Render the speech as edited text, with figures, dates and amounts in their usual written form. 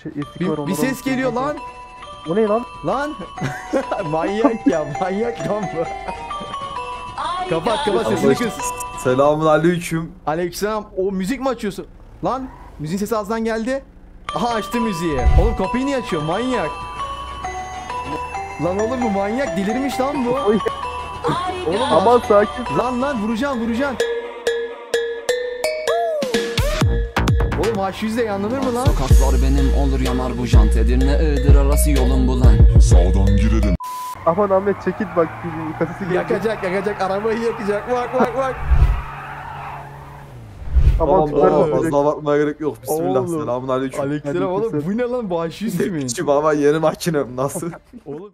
Eski var, Bir onlara ses geliyor lan. O ne lan? Lan. Manyak ya, manyak lan bu. Kapat sesini kız. Selamun aleyküm. Aleykümselam. O müzik mi açıyorsun? Lan müziğin sesi ağzından geldi. Aha açtı müziği. Oğlum kapıyı niye açıyor? Manyak. Lan oğlum bu manyak, delirmiş lan bu. Oğlum Aman sakin. lan vuracaksın. Oğlum H100'de yanlanır mı lan? Sokaklar benim olur yanar bu jant. Edirne Iğdır arası yolun bulan. Sağdan girelim. Aman Ahmet çekil bak. Kasası gelecek. Yakacak arabayı yakacak. Bak. Aman Tamam tüpler fazla abartmaya gerek yok. Bismillah. Oğlum. Selamun aleyküm. Aleykümselam oğlum, bu ne lan, bu H100 kimin? Küçük ama yeni makinem nasıl? Oğlum